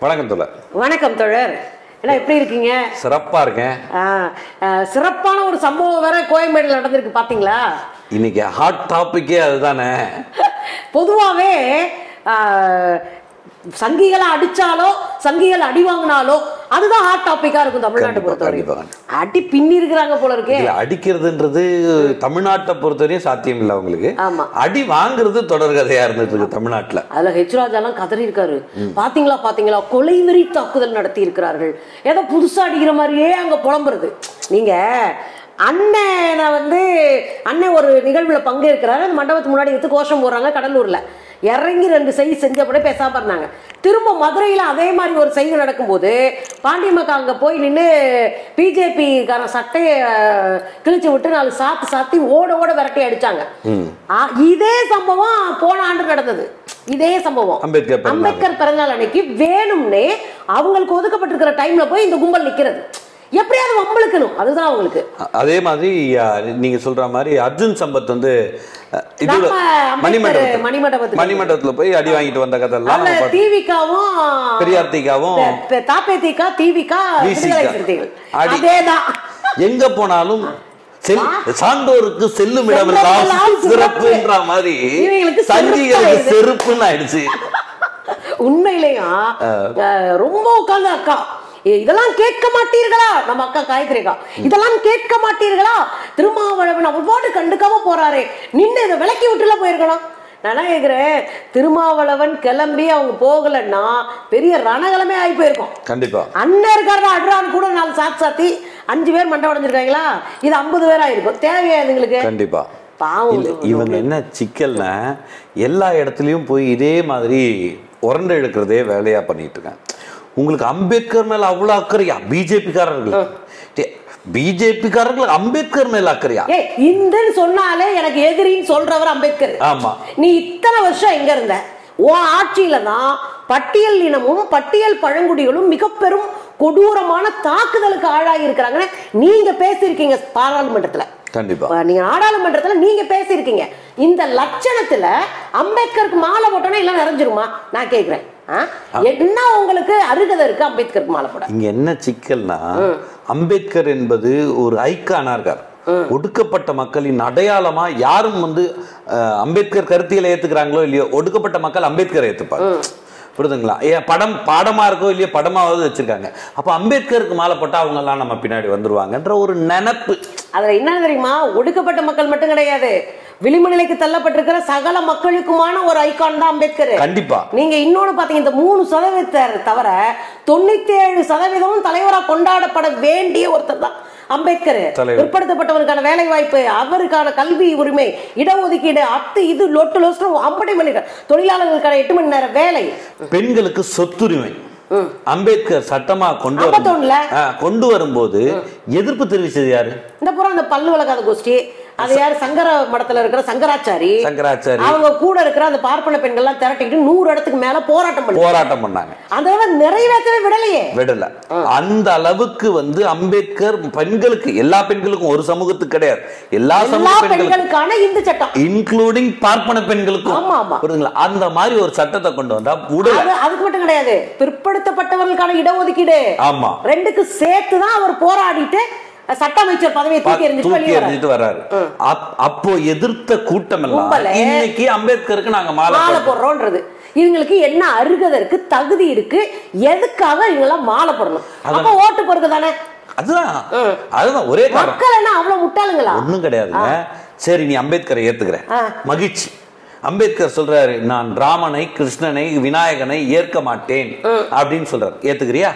வணக்கம் தோழர். வணக்கம் தோழர். என்ன எப்படி இருக்கீங்க? சிறப்பா இருக்கேன். சிறப்பான ஒரு சம்பவம் வேற கோயம்பேடுல நடந்திருக்கு பாத்தீங்களா? இன்னைக்கு ஹாட் டாபிக்கே அதுதானே. பொதுவாவே சங்கிகளை அடிச்சாலோ சங்கிகள் அடி வாங்கினாலோ அதுதான் ஹாட் டாபிக்கா இருக்கும் தமிழ்நாட்டை பொறுத்தவரைக்கும். அடி பின்னி இருக்கிறாங்க போல இருக்கு. அடிக்கிறதுன்றது தமிழ்நாட்டை பொறுத்தவரையும் சாத்தியம் இல்லை அவங்களுக்கு. அடி வாங்குறது தொடர்கதையா இருந்துட்டு இருக்கு தமிழ்நாட்டுல. அதுல ஹெச் ராஜா எல்லாம் கதறி இருக்காரு. பாத்தீங்களா கொலைவெறி தாக்குதல் நடத்தி இருக்கிறார்கள். ஏதோ புதுசா அடிக்கிற மாதிரியே அங்க புலம்புறது. நீங்க அண்ணன் ஒரு நிகழ்வுல பங்கேற்கிறாரு. அந்த மண்டபத்துக்கு முன்னாடி எடுத்து கோஷம் போடுறாங்க. கடலூர்ல இறங்கி 2 செய்தி செஞ்சப்பட பேசாம இருந்தாங்க. திரும்ப மதுரையில அதே மாதிரி ஒரு செய்தி நடக்கும்போது பாண்டியமக்கா அங்க போய் நின்று பிஜேபி கார சட்டைய கிழிச்சு விட்டு 4 சாத்தி ஓட விரட்டி அடிச்சாங்க. இதே சம்பவம் போன ஆண்டு நடந்தது. இதே சம்பவம் அம்பேத்கர் பிறந்தநாள் அன்னைக்கு வேணும்னே அவங்களுக்கு ஒதுக்கப்பட்டிருக்கிற டைம்ல போய் இந்த கும்பல் நிக்கிறது. எப்படியாவது வம்பளுக்கணும், அதுதான் அவங்களுக்கு. அதே மாதிரி நீங்க சொல்ற மாதிரி அர்ஜுன் சம்பத் மணிமண்டபத்துல போய் அடி வாங்கிட்டு வந்த கதை எல்லாம் திவிகாவும் பெரியார் திகாவும் தாப்பேதிகா திவிகா அதேதான். எங்க போனாலும் சான்றோருக்கு செல்லும் இடமெல்லாம் சிறப்புன்ற மாதிரி சங்கிகளுக்கு செருப்புன்னு ஆயிடுச்சு. உண்மையிலேயும் ரொம்ப உட்கார்ந்து அக்கா இதெல்லாம் கேட்க மாட்டீர்களா? நம்ம அக்கா காயத்ரி அக்கா இதெல்லாம் கேட்க மாட்டீர்களா? திருமாவளவன் அவர் பாட்டு கண்டுக்காம போறாரே, நின்று இதை விலக்கி விட்டுல போயிருக்கலாம். நான் கேக்குறேன், திருமாவளவன் கிளம்பி அவங்க போகலன்னா பெரிய ரணகலமே ஆகி போயிருக்கும். கண்டிப்பா அண்ணன் இருக்காரு அட்ரான்னு கூட 4 சாத்தி 5 பேர் மண்டை உடைஞ்சிருக்காங்களா? இது 50 பேர் ஆயிருக்கும். தேவையா இதுங்களுக்கு? கண்டிப்பா. இவங்க என்ன சிக்கல்னா எல்லா இடத்துலயும் போய் இதே மாதிரி உரண்டை எடுக்கிறதே வேலையா பண்ணிட்டு இருக்காங்க. உங்களுக்கு அம்பேத்கர் மேல அவ்வளவு அக்கறையா? பிஜேபிக்காரர்கள் அம்பேத்கர் மேல அக்கறையா? இந்துன்னு சொன்னாலே எனக்கு எதிரின்னு சொல்றவர் அம்பேத்கர். ஆமா, நீ இத்தனை வருஷம் எங்க இருந்த? உன் ஆட்சியில தான் பட்டியல் இனமும் பட்டியல் பழங்குடிகளும் மிக பெரும் கொடூரமான தாக்குதலுக்கு ஆளாகி இருக்கிறாங்கன்னு நீங்க பேசியிருக்கீங்க பாராளுமன்றத்துல. கண்டிப்பா நீங்க நாடாளுமன்றத்துல நீங்க பேசியிருக்கீங்க. இந்த லட்சணத்துல அம்பேத்கருக்கு மாலை போட்டோன்னா எல்லாம் நிறைஞ்சிருமா? நான் கேக்குறேன், என்ன உங்களுக்கு அருகதை இருக்கு அம்பேத்கருக்கு மாலை போட? இங்க என்ன சிக்கல்னா, அம்பேத்கர் என்பது ஒரு ஐக்கானா இருக்கார். ஒடுக்கப்பட்ட மக்களின் அடையாளமா யாரும் அம்பேத்கர் கருத்தியலை ஏத்துக்கிறாங்களோ இல்லையோ, ஒடுக்கப்பட்ட மக்கள் அம்பேத்கரை ஏத்துப்பாங்க. புரியுதுங்களா? பாடமா இருக்கோ இல்லையோ படமாவது வச்சிருக்காங்க. அப்ப அம்பேத்கருக்கு மாலை போட்டா அவங்க எல்லாம் நம்ம பின்னாடி வந்துருவாங்கன்ற ஒரு நினைப்பு. அதுல என்ன தெரியுமா, ஒடுக்கப்பட்ட மக்கள் மட்டும் கிடையாது, விளிம்பு நிலைக்கு தள்ளப்பட்டிருக்கிற சகல மக்களுக்குமான ஒரு ஐகான் தான் அம்பேத்கர். கண்டிப்பா. நீங்க இன்னொன்னு பாத்தீங்க, இந்த 3% தவிர 97% தலைவரா கொண்டாடப்பட வேண்டிய ஒருத்தர் தான் அம்பேத்கர். பிற்படுத்தப்பட்டவருக்கான வேலை வாய்ப்பு, அவருக்கான கல்வி உரிமை, இடஒதுக்கீடு, இது லொட்டு அம்படை மணி தொழிலாளர்களுக்கான 8 மணி நேர வேலை, பெண்களுக்கு சொத்துரிமை அம்பேத்கர் சட்டமா கொண்டு வரும்போது எதிர்ப்பு தெரிவிச்சது யாரு? இந்த புறம் அந்த பல்லு வழக்காத கோஷ்டி, அது யாரு? சங்கர மடத்துல இருக்கிற சங்கராச்சாரி. அவங்க கூட இருக்கிற அந்த பார்ப்பன பெண்கள் எல்லாம் திரட்டிக்கிட்டு 100 இடத்துக்கு மேல போராட்டம் பண்ணாங்க. அந்த நிறைவேற்றவே விடல. அந்த அளவுக்கு அம்பேத்கர் பெண்களுக்கு, எல்லா பெண்களுக்கும், ஒரு சமூகத்துக்கு கிடையாது, எல்லா பெண்களுக்கான இந்த சட்டம் இன்க்ளூடிங் பார்ப்பன பெண்களுக்கும். அந்த மாதிரி ஒரு சட்டத்தை கொண்டு வந்தா அதுக்கு மட்டும் கிடையாது, பிற்படுத்தப்பட்டவர்களுக்கான இடஒதுக்கீடு 2க்கு சேர்த்துதான் அவர் போராடிட்டு சட்ட அமைச்சர் பதவியை தூக்கி எறிஞ்சிட்டு வர்றாரு. அப்போ எதிர்த்த கூட்டம் எல்லாம் இன்னைக்கு அம்பேத்கருக்கு நாங்க மாலை போடுறோம்ன்றது. இவங்களுக்கு என்ன அருகதை இருக்கு, தகுதி இருக்கு, எதுக்காக இவங்க மாலை போடணும்? அப்ப ஓட்டு போறது தானே. அதுதான் ஒரே மக்கள் என்ன அவ்வளவு முட்டாளுங்களா? ஒண்ணும் கிடையாதுங்க. சரி, நீ அம்பேத்கரை ஏத்துக்கிற, மகிழ்ச்சி. அம்பேத்கர் சொல்றாரு, நான் ராமனை, கிருஷ்ணனை, விநாயகனை ஏற்க மாட்டேன் அப்படின்னு சொல்றாரு. ஏத்துக்கிறியா?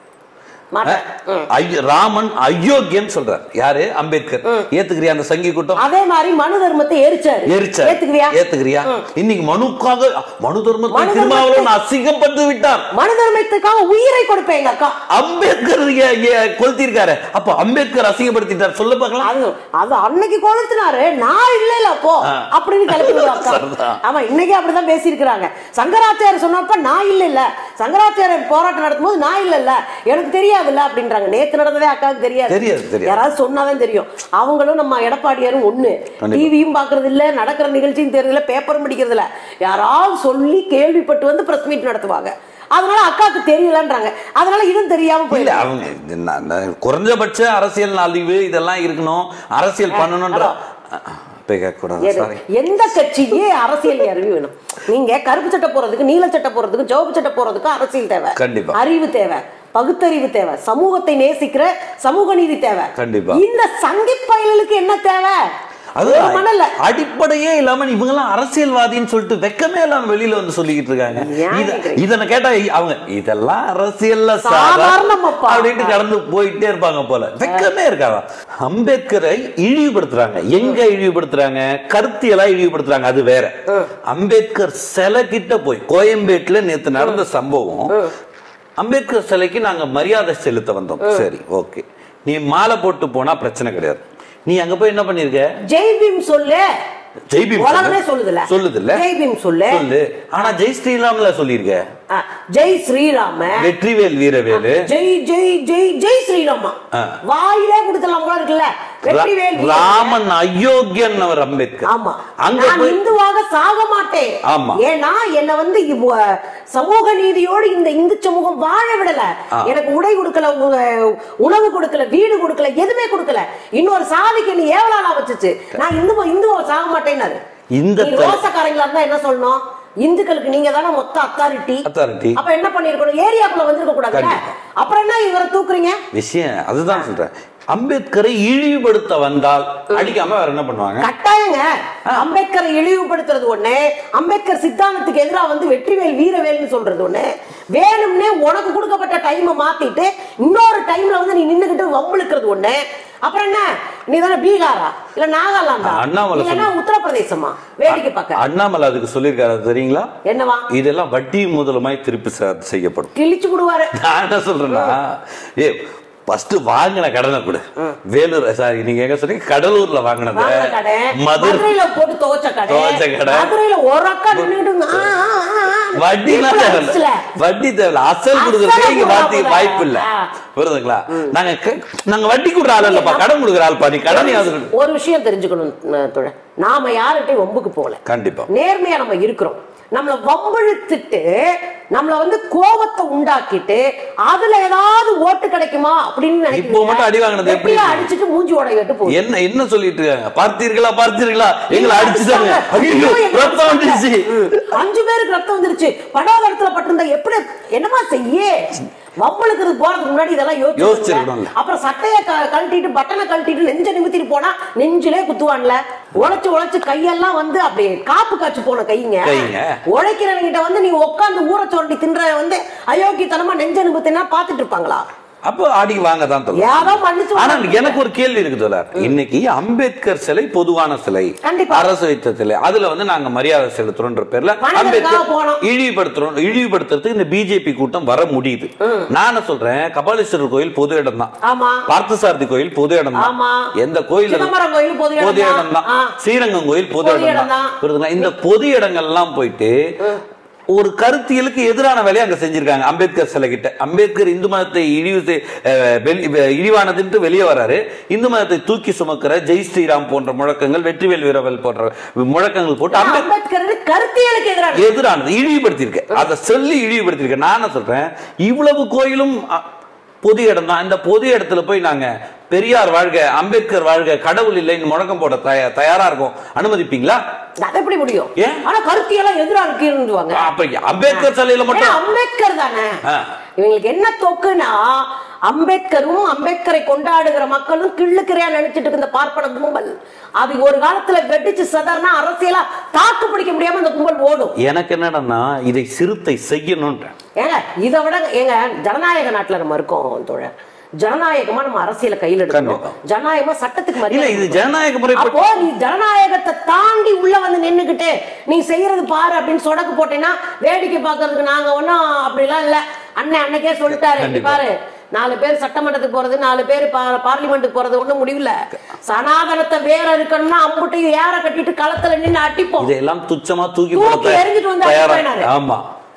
ராமன் அயோக்கியன் சொல்றார் யாரு? அம்பேத்கர். ஏத்துக்கிறியா அந்த சங்கி கூட்டம்? அதே மாதிரி மனு தர்மத்தை ஏத்துக்கிறியா? இன்னைக்கு மனு தர்மத்தை திருமாவளவன் அசிங்கப்பட்டு விட்டார். மனு தர்மத்துக்காக உயிரை கொடுப்பேன் அக்கா. அம்பேத்கர் கொளுத்திருக்காரு. அப்ப அம்பேத்கர் அசிங்கப்படுத்திட்டார், சொல்ல பார்க்கலாம். அது அன்னைக்கு கொளுத்தினாரு, நான் இல்ல அப்போ அப்படின்னு கிளப்பி. ஆமா, இன்னைக்கு அப்படிதான் பேசியிருக்கிறாங்க. சங்கராச்சாரியர் சொன்னப்ப நான் இல்ல, சங்கராச்சாரியர் போராட்டம் நடத்தும் போது நான் இல்ல, எனக்கு தெரியாது அப்படின்றாங்க. நேத்து நடந்ததே அக்காவுக்கு தெரியாது. யாராவது சொன்னாதான் தெரியும். அவங்களும் நம்ம எடப்பாடியாரும் ஒண்ணு, டிவியும் பாக்குறது இல்ல, நடக்கிற நிகழ்ச்சியும் தெரியல, பேப்பரும் படிக்கிறது இல்ல. யாராவது சொல்லி கேள்விப்பட்டு பிரஸ் மீட் நடத்துவாங்க. அதனால அக்காவுக்கு தெரியலன்றாங்க. அதனால இதுவும் தெரியாம போயில. அவங்க குறைஞ்சபட்ச அரசியல் அறிவு இதெல்லாம் இருக்கணும், அரசியல் பண்ணணும்ன்ற எந்த கட்சியே அரசியல் அறிவு வேணும். நீங்க கருப்பு சட்டை போறதுக்கு, நீல சட்டை போறதுக்கு, சிவப்பு சட்டை போறதுக்கு அரசியல் தேவை, அறிவு தேவை, பகுத்தறிவு தேவை, சமூகத்தை நேசிக்கிற சமூக நீதி தேவை. இந்த சங்கி பயலுக்கு என்ன தேவை? அடிப்படையே இல்லாம இவங்க எல்லாம் அரசியல்வாதின்னு சொல்லிட்டு வெக்கமே இல்லாம வெளியில வந்து சொல்லிக்கிட்டு இருக்காங்க. இதனை கேட்டா அவங்க இதெல்லாம் அரசியல்ல அப்படின்ட்டு கடந்து போயிட்டே இருப்பாங்க போல. வெக்கமே இருக்காங்க. அம்பேத்கரை இழிவுபடுத்துறாங்க. எங்க இழிவுபடுத்துறாங்க? கருத்தியலா இழிவுபடுத்துறாங்க. அது வேற. அம்பேத்கர் சிலை கிட்ட போய் கோயம்பேட்டுல நேத்து நடந்த சம்பவம். அம்பேத்கர் சிலைக்கு நாங்க மரியாதை செலுத்த வந்தோம். சரி, ஓகே, நீ மாலை போட்டு போனா பிரச்சனை கிடையாது. நீ அங்க போய் என்ன பண்ணிருக்க? ஜெய் பீம் சொல்லு. ஜெய் பீம் உலகமே சொல்லுதுல. ஜெய் பீம் சொல்லு. ஆனா ஜெய் ஸ்ரீராம்ல சொல்லிருக்க. ஜெய் ஸ்ரீராம, வெற்றிவேல் வீரவேலு, ஜெய் ஜெய் ஜெய் ஜெய் ஸ்ரீராமா வாயிலே கொடுத்தலாம் போல இருக்குல்ல. வெற்றிவேல் ராமன் அயோக்கியன் அவர் அம்பேத்கர். ஆமா, நான் இந்துவாக சாக மாட்டேன். ஏன்னா என்ன வந்து சமூக நீதியோடு இந்த இந்து சமூகம் வாழ விடல. எனக்கு உடை கொடுக்கல, உணவு கொடுக்கல, வீடு கொடுக்கல, எதுவுமே கொடுக்கல. இன்னொரு சாதிக்கு நீ ஏவலாளா வச்சுச்சு. நான் இந்துவா சாக மாட்டேன்னாரு. இந்த ரோசக்காரங்களா இருந்தா என்ன சொல்லணும்? இந்துக்களுக்கு நீங்க தானே மொத்த அத்தாரிட்டி. அப்ப என்ன பண்ணிருக்கணும்? ஏரியாக்குள்ள வந்திருக்க கூடாது. அப்புறம் என்ன இவரை தூக்குறீங்க? விஷயம் அதுதான் சொல்றேன். அம்பேத்கரை இழிவுபடுத்த வந்தால் அடிக்காம வேற என்ன பண்ணுவாங்க? கட்டாயங்க. அம்பேத்கரை இழிவுபடுத்துறது ஒண்ணு, அம்பேத்கர் சித்தாந்தத்துக்கு எதிராக வந்து வெற்றிவேல் வீரவேல்னு சொல்றது ஒண்ணு. வேணும்னே உனக்கு கொடுக்கப்பட்ட டைமை மாத்திட்டு இன்னொரு டைம்ல வந்து நீ நின்னுகிட்டு வம்பிழுக்கிறது ஒண்ணு. அப்புறம் என்ன? நீ தானே பீகாரா இல்ல நாகாலாண்டா இல்லன்னா உத்தரப்பிரதேசமா வேடிக்கை பார்க்க? அண்ணாமலை அதுக்கு சொல்லிருக்காரு தெரியுங்களா? என்னவா? இதெல்லாம் வட்டி முதலுமாய் திருப்பி செய்யப்படும். கிழிச்சு விடுவாரு. நான் என்ன சொல்றேன்னா, ஃபர்ஸ்ட் வாங்கின கடனை கொடு. வேலூர், சாரி, நீங்க எங்க சொன்னீங்க? கடலூர்ல வாங்கினது, மதுரையில போட்டு துவச்ச கடை, மதுரையில ஒரு அக்கா நின்னுட்டு வட்டி தேவையில்ல, அசல் கொடுக்கறதுக்கு வாய்ப்பு இல்ல. புரியுதுங்களா? நாங்க வட்டி கொடுற ஆள் இல்லப்பா, கடன் கொடுக்குற ஆள்பா. நீ கடன் ஒரு விஷயம் தெரிஞ்சுக்கணும் தோழர், நாம யார்கிட்டயும் வம்புக்கு போகல. கண்டிப்பா நேர்மையா நம்ம இருக்கிறோம். நம்மள வம்பிழுத்துட்டு நம்மள வந்து கோபத்தை உண்டாக்கிட்டு அதுல ஏதாவது ஓட்டு கிடைக்குமா அப்படின்னு நினைக்கிறேன். அடி வாங்கினது எப்படி அடிச்சுட்டு மூஞ்சி உடையிட்டு போய் என்ன சொல்லிட்டு இருக்காங்க? பார்த்தீர்களா எங்களை அடிச்சுட்டாங்க, 5 பேருக்கு ரத்தம் வந்துருச்சு, படாத இடத்துல பட்டிருந்தா எப்படி என்னமா செய்ய? வம்பளுக்கு போறதுக்கு முன்னாடி இதெல்லாம் யோசிச்சிருக்கணும். அப்புறம் சட்டைய கழட்டிட்டு பட்டனை கழட்டிட்டு நெஞ்ச நிமித்திட்டு போனா நெஞ்சிலே குத்துவான்ல. உழைச்சு கையெல்லாம் வந்து அப்படியே காப்பு காய்ச்சி போன கைங்க. உழைக்கிறவங்கிட்ட வந்து நீ உட்காந்து ஊற சொல்லி தின்ற வந்து அயோக்கியத்தனமா நெஞ்ச நிமித்தினா பாத்துட்டு இருப்பாங்களா? அப்போ அடி வாங்க தான். ஆனா எனக்கு ஒரு கேள்வி இருக்கு தோழர். இன்னைக்கு அம்பேத்கர் சிலை பொதுவான சிலை, அரசு வைத்த சிலை, அதுல வந்து நாங்க மரியாதை செலுத்துறோம்ன்ற பேர்ல அம்பேத்கர் இழிவுபடுத்துறதுக்கு இந்த பிஜேபி கூட்டம் வர முடியுது. நான் சொல்றேன், கபாலீஸ்வரர் கோயில் பொது இடம் தான், பார்த்தசாரதி கோயில் பொது இடம் தான், எந்த கோயில் பொது இடம் தான், ஸ்ரீரங்கம் கோயில் பொது இடம் தான். இந்த பொது இடங்கள் எல்லாம் போயிட்டு ஒரு கருத்தியலுக்கு எதிரான வேலையை அங்க செஞ்சிருக்காங்க. அம்பேத்கர் சிலை கிட்ட அம்பேத்கர் இந்து மதத்தை இழிவானது வெளியே வராரு. இந்து மதத்தை தூக்கி சுமக்கிற ஜெய் ஸ்ரீராம் போன்ற முழக்கங்கள், வெற்றிவேல் வீரவேல் போன்ற முழக்கங்கள் போட்டு அம்பேத்கர் கருத்தியலுக்கு எதிரானது இழிவுபடுத்தியிருக்க. அதை சொல்லி இழிவுபடுத்தியிருக்க. நான் சொல்றேன், இவ்வளவு கோயிலும் பொது இடம் தான். இந்த பொது இடத்துல போய் நாங்க பெரியார் வாழ்க, அம்பேத்கர் வாழ்க, கடவுள் இல்லைன்னு முழக்கம் போட தயாரா இருக்கும். அனுமதிப்பீங்களா? அது எப்படி முடியும்? ஆனா கருத்தியெல்லாம் எதிரா இருக்குவாங்க. அம்பேத்கர் சிலையில மட்டும் அம்பேத்கர் தானே. இவங்களுக்கு என்ன தோக்குன்னா, அம்பேத்கரும் அம்பேத்கரை கொண்டாடுகிற மக்களும் கிள்ளுக்கிறையா நினைச்சிட்டு இருக்க இந்த பார்ப்பன கும்பல் அது ஒரு காலத்துல வெடிச்சு சதர்னா அரசியலா தாக்கு பிடிக்க முடியாம இந்த கும்பல் ஓடும். எனக்கு என்னன்னா, இதை சிறுத்தை செய்யணும். ஏங்க இதை விட எங்க ஜனநாயக நாட்டுல நம்ம இருக்கோம் தோழர். ஜனநாயகமா நம்ம அரசியல கையில் எடுக்கணும். ஜனநாயகமா சட்டத்துக்கு மரியாதை. இது ஜனநாயக முறை. அப்போ நீ ஜனநாயகத்தை தாண்டி உள்ள வந்து நின்னுகிட்டு நீ செய்யறது பாரு அப்படின்னு சொடக்கு போட்டேன்னா வேடிக்கை பாக்குறதுக்கு நாங்க ஒன்னும் அப்படிலாம் இல்ல. அன்னைக்கே சொல்லிட்டாரு, பாரு 4 பேர் சட்டமன்றத்துக்கு போறது, 4 பேர் பார்லிமெண்ட்டுக்கு போறது ஒண்ணும் முடியல. சனாதனத்தை வேற இருக்கணும்னா அம்புட்டையும் ஏற கட்டிட்டு களத்துல நின்று அட்டிப்போம். இதெல்லாம் துச்சமா தூக்கி எரிஞ்சிட்டு வந்து. ஆமா,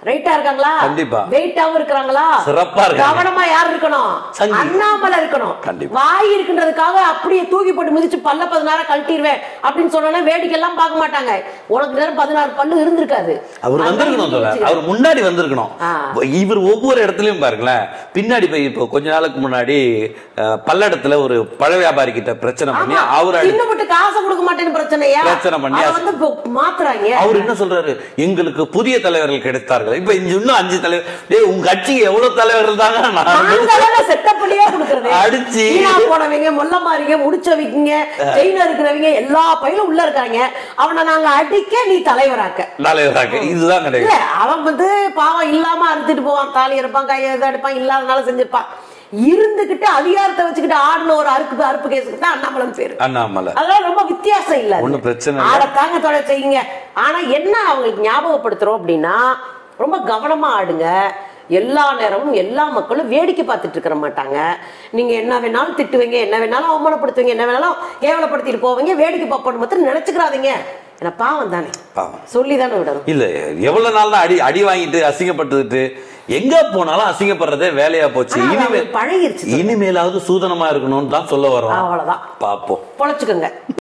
ரைட்டா இருக்காங்களா? கண்டிப்பா. வெயிட்டாவும் இருக்காங்களா? சிறப்பா இருக்காங்க. கவனமா யார் இருக்கணும்? அண்ணாமலை இருக்கணும். வாய் இருக்கின்றதுக்காக அப்படியே தூக்கி போட்டு மிதிச்சு பல்ல 16 கழட்டிடுவேன் அப்படின்னு சொன்னா வேடிக்கை எல்லாம் பார்க்க மாட்டாங்க. உனக்கு நேரம் 16 பல்லு இருந்திருக்காது. அவர் வந்திருக்கணும், அவர் முன்னாடி வந்திருக்கணும். இவர் ஒவ்வொரு இடத்துலயும் பாருங்களேன், பின்னாடி போய் இப்போ கொஞ்ச நாளுக்கு முன்னாடி பல்லடத்துல ஒரு பழ வியாபாரி கிட்ட பிரச்சனை பண்ணி அவரு இன்னும் காசு கொடுக்க மாட்டேன்னு பிரச்சனை பண்ணி மாத்துறாங்க. அவர் என்ன சொல்றாரு, எங்களுக்கு புதிய தலைவர்கள் கிடைத்தார்கள். இப்ப இன்னும் 5 தலைவர். உங்க கட்சிக்கு எவ்வளவு தலைவர்கள் தாங்க செட்டப் பண்ணியே கொடுக்கறது. அடிச்சு போனவங்க, மொல்ல மாறிங்க, முடிச்சவங்க, ஜெயில இருக்கிறவங்க எல்லா பயிலும் உள்ள இருக்காங்க. அவனை நாங்க அடிக்க நீ தலைவராக்க. இதுதான் கிடையாது. அவன் வந்து பாவம் இல்லாம அறுத்துட்டு போவான், தாலி இருப்பான், கையை எடுப்பான், இல்லாதனால செஞ்சிருப்பான். இருந்துகிட்டு அதிகாரத்தை வச்சுக்கிட்டு ஆடின ஒரு அறுப்பு கேஸுக்கு தான் அண்ணாமலை பேரு. அண்ணாமலை அதெல்லாம் ரொம்ப வித்தியாசம் இல்ல. ஒண்ணும் பிரச்சனை ஆடத்தாங்க தொலை செய்யுங்க. ஆனா என்ன அவங்களுக்கு ஞாபகப்படுத்துறோம் அப்படின்னா, ரொம்ப கவனமா ஆடுங்க. எல்லா நேரமும் எல்லா மக்களும் வேடிக்கை பார்த்துட்டு இருக்க மாட்டாங்க. நீங்க என்ன வேணாலும் திட்டுவீங்க, என்ன வேணாலும் அவமானப்படுத்துவீங்க, என்ன வேணாலும் கேவலப்படுத்திட்டு போவீங்க, வேடிக்கை பார்ப்போம் மட்டும் நினைச்சுக்கிறாதீங்க. பாவம் தானே, சொல்லி தானே விடணும். இல்ல எவ்வளவு நாள் தான் அடி வாங்கிட்டு அசிங்கப்பட்டுட்டு எங்க போனாலும் அசிங்கப்படுறதே வேலையா போச்சு. பழகிருச்சு. இனிமேலாவது சூதனமா இருக்கணும்னு தான் சொல்ல வரோம். அவ்வளவுதான். பாப்போம், பொழைச்சுக்கோங்க.